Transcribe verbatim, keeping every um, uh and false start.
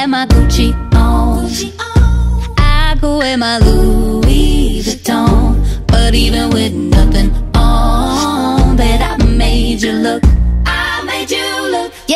have my Gucci on, I could wear my Louis Vuitton, but even with nothing on, bet I made you look